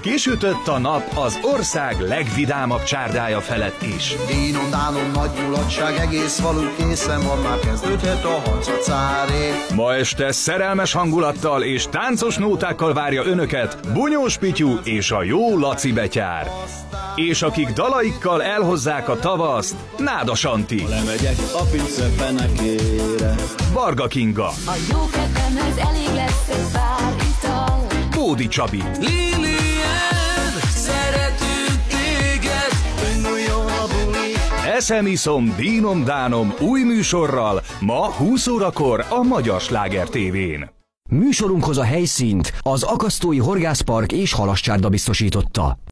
Kisütött a nap az ország legvidámabb csárdája felett is. Dínom, dánom, nagy mulatság, egész falu készen van, már kezdődhet a harc a cáré. Ma este szerelmes hangulattal és táncos nótákkal várja önöket Bunyós Pityu és a jó Laci betyár. És akik dalaikkal elhozzák a tavaszt, Náda Santi, lemegyek a pince fenekére, Varga Kinga, a jó kedvemhez elég lesz egy pár ital, Bódi Csabi, Lilian, szeretünk téged, induljon a buli. Eszem iszom, dínom dánom új műsorral ma 20 órakor a Magyar Sláger TV-n. Műsorunkhoz a helyszínt az Akasztói Horgászpark és Halascsárda biztosította.